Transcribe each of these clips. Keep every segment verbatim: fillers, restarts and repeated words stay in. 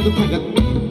ทุกท่านครับ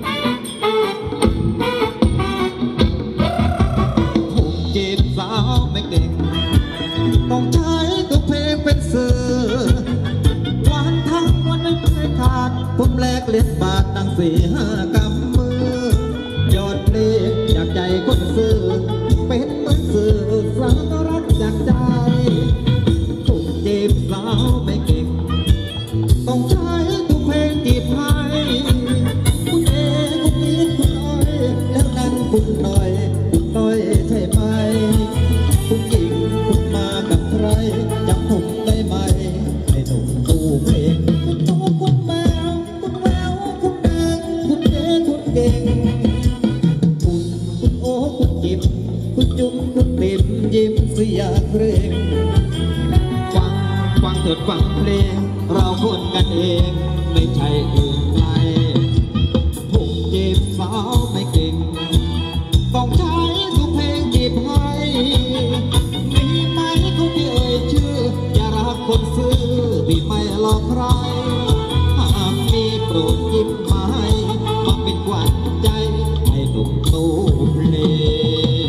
ถูกจีบสาวไม่เก่งต้องใช้ตัวเพลงเป็นสื่อวันทั้งวันไม่เคยขาดผมแลกเลียนบาทตั้งสี่ห้ากำมือยอดเพลงจากใจคนซื้อเป็นเหมือนสื่อสารรักจากใจถูกจีบสาวไม่เก่งต้องใช้ตัวเพลงจีบให้คุณเอคุณอีทคุณอ้อยแล้วนั้นคุณหน่อยคุณต้อยใช่ไหมคุณหญิงคุณมากับใครจำผมได้ไหมให้หนุ่มตู้เพลงคุณโตคุณแมวคุณแววคุณแดงคุณเอคุณเก่งคุณคุณโอ้คุณจิบคุณจุ๋มคุณติ๋มยิ้มเสียเพลงฟังฟังเถิดฟังเพลงเราคนกันเองไม่ใช่อื่นไกลผมจีบสาวไม่เก่งต้องใช้ทุกเพลงจีบให้มีไหมคนที่เอ่ยชื่ออย่ารักคนซื้อที่ไม่หลอกใครหากมีโปรดยิ้มมาให้มาเป็นขวัญใจให้หนุ่มตู้เพลง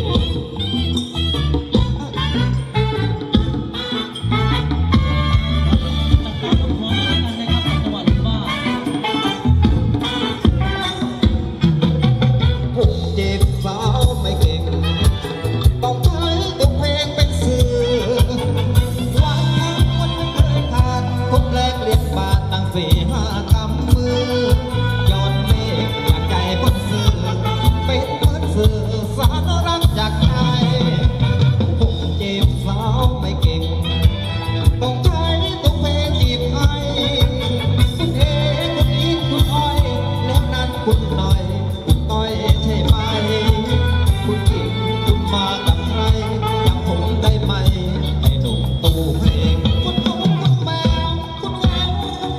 สี่ห้ากำมือยอดเมฆจากใจคนซื้อเป็นเหมือนสื่อสารรักจากใจผมจีบสาวไม่เก่งต้องใช้ตัวเพลงจีบให้คุณเอคุณอีทคุณอ้อยแล้วนั้นคุณหน่อยคุณต้อยใช่ไหมคุณหญิงคุณมากับใครจำผมได้ไหมให้หนุ่มตู้เพลงคุณโตคุณแมวคุณแวว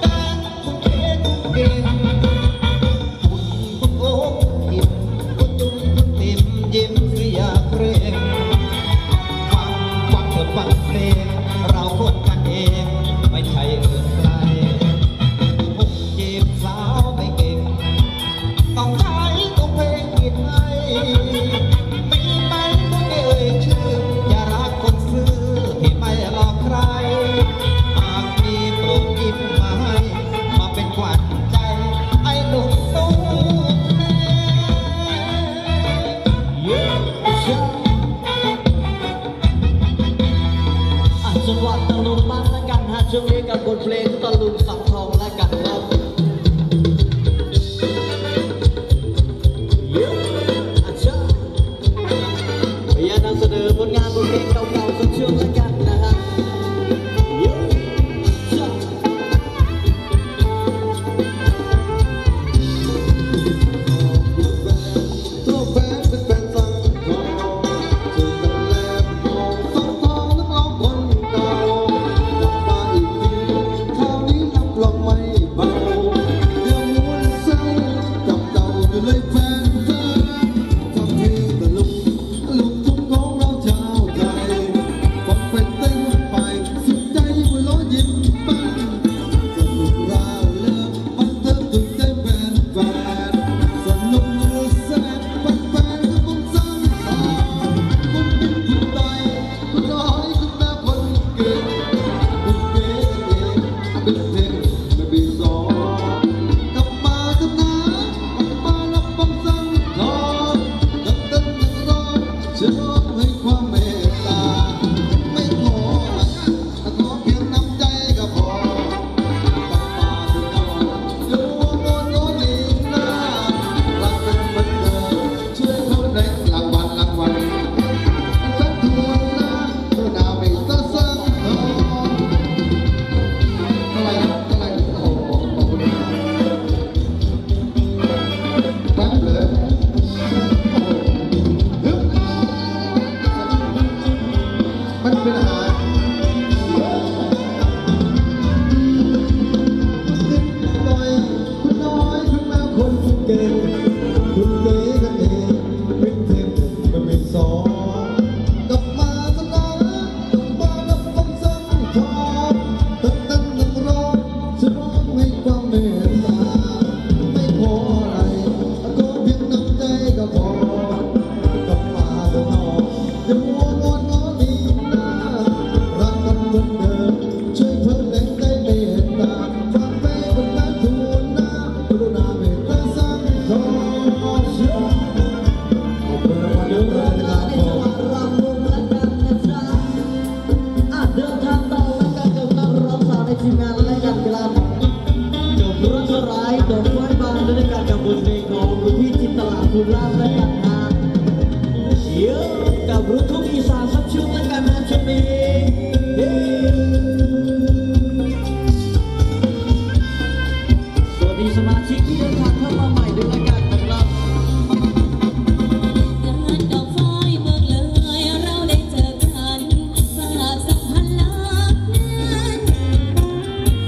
คุณคุณโอ้คุณอิ่มคุณจุ๋มคุณติ๋มยิ้มเสียเพลงฟังฟังเถิดฟังเพลงเราคนกันเองไม่ใช่อื่นไกลผมจีบสาวไม่เก่งต้องใช้ตัวเพลงผิดให้มีไหมคนเอ่ยชื่ออย่ารักคนซื้อที่ไม่หลอกใครหากมีโปรดยิ้มมาให้มาเป็นขวัญใจไอ้หนุ่มตู้เพลงจังหวัดตะลุงมาแล้วกันฮะช่วงนี้กับบทเพลงตะลุงสังทองแล้วกันครับอยากนำเสนอผลงานบทเพลงเก่าๆสักช่วงแล้วกันนะฮะไม่ทีมงานและกันครับจบรักร้ายดอกไม้บานและการกับบทเพลงของคุณพี่จินตลาภูลาภและกันนะเดี๋ยวกับรุ่นทุ่งอีสานสักช่วงและกันนะช่วงนี้สวัสดีสมาชิกที่เดินทางเข้ามาใหม่ด้วยละกันนะครับดอกฟ้อยเมืองเลยเราได้เจอกันฝากสัมพันธ์ลักนั้น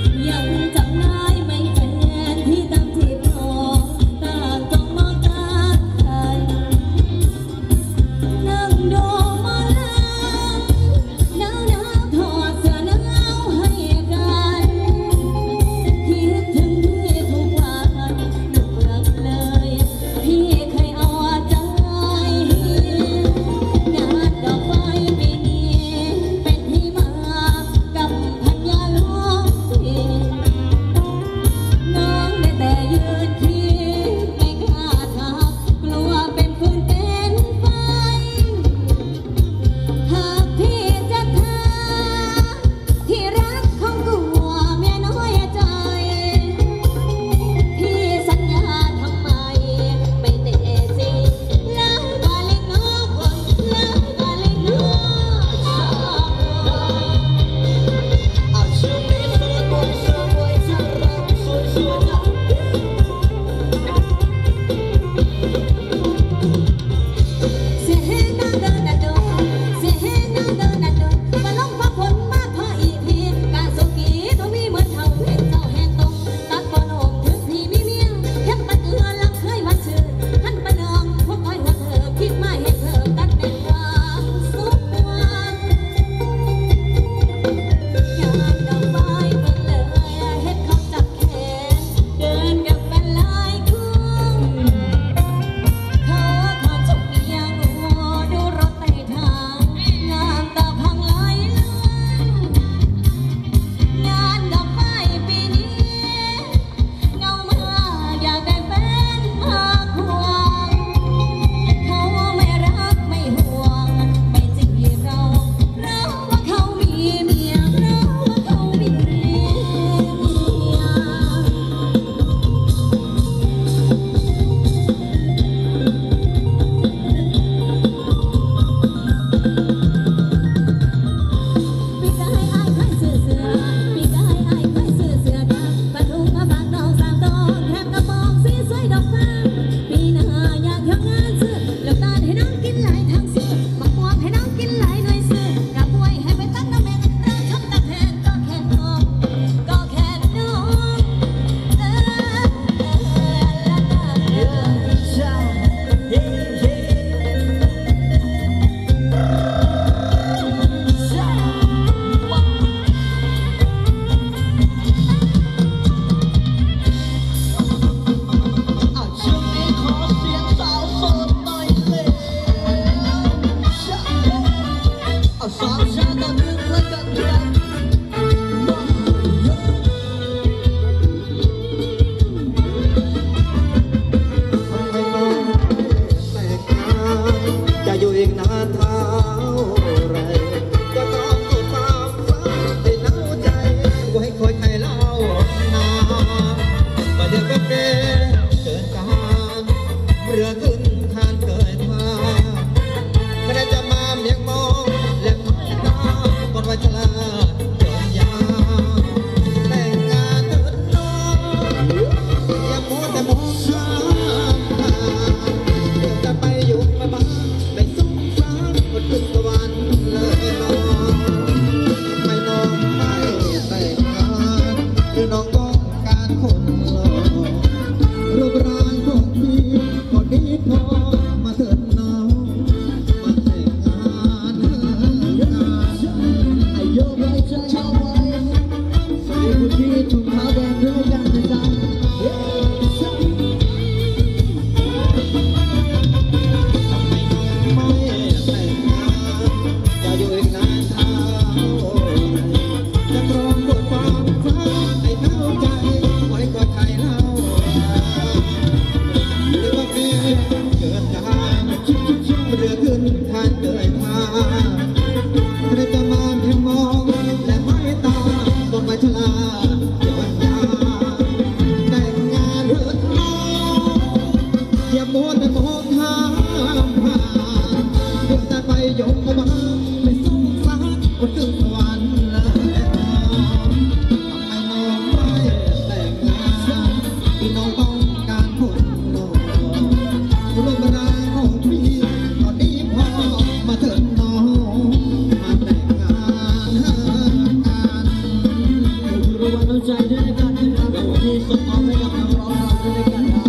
ชลาอย่าวันยาแต่งงานเถิดน้องอย่ามัวแต่มองหาผ่านเพื่อแต่ไปยกมาไม่สงสารคนถึงสวรรค์และทำไมน้องไม่แต่งงานพี่น้องต้องการคนหล่อคุณลูกมาได้ของพี่ตอนนี้พ่อมาเถิดน้องมาแต่งงานกันรางวัลน้ำใจด้วยกันนะครับที่ส่งมอบให้กับนักร้องเราด้วยกันครับ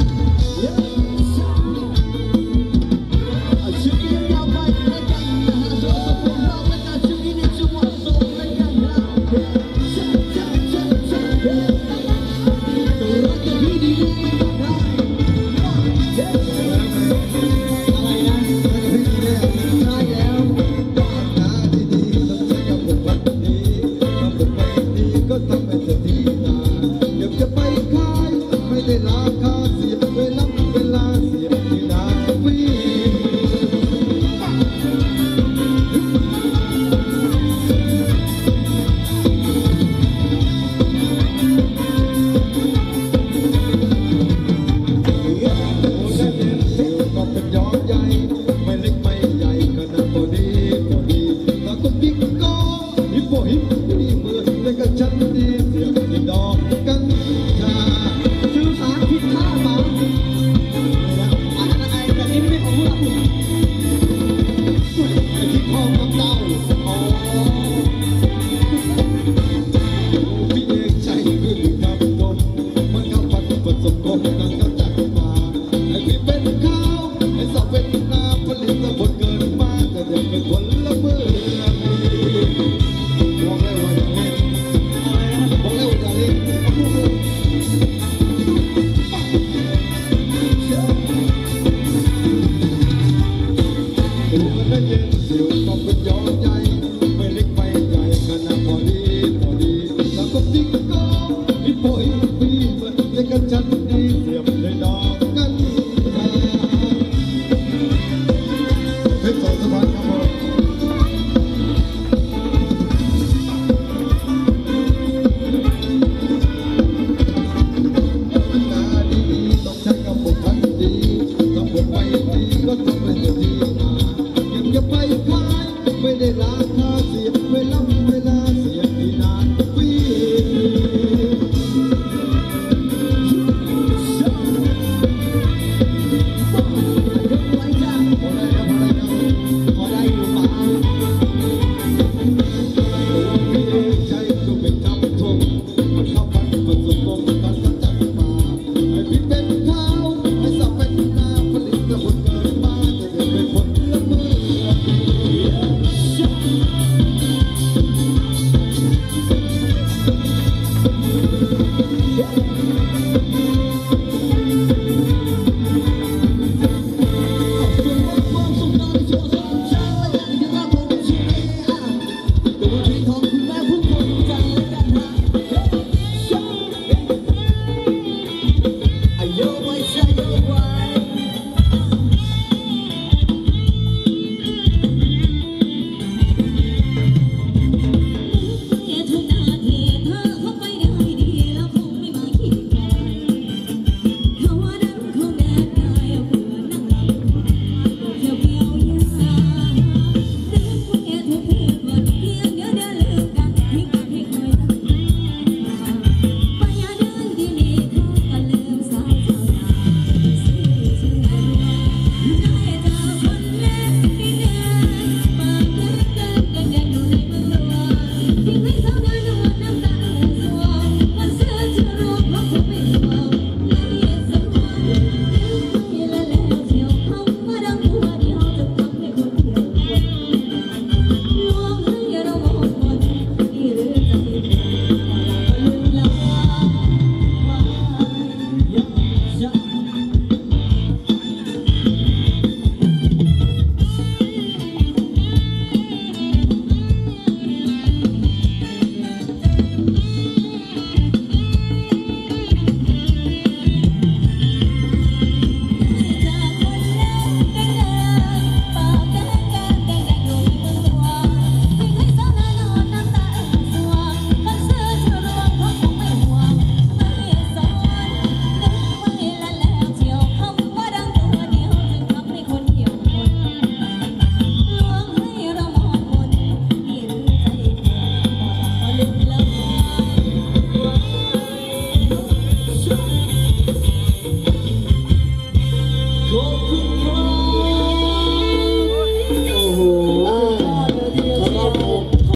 ช่วงนี้ยาวไปด้วยกันนะฮะส่วนสมเราและการช่วงนี้ในจังหวัดสงขลากันนะตัวรักกับพี่ดีนะอะไรนะได้แล้วงานดีๆต้องใช้กับผมวันนี้ทำผมไม่ดีก็ทำให้เสียทีนาเดี๋ยวจะไปขายไม่ได้ราคาเสียเวลาเวลาเสียที่นาวี ก็เป็นยอดใหญ่ไม่เล็กไม่ใหญ่ขนาดพอดีพอดีถ้าคนยิ่งก็ฮิปโปฮิปนี่มือเล่นกับฉันดี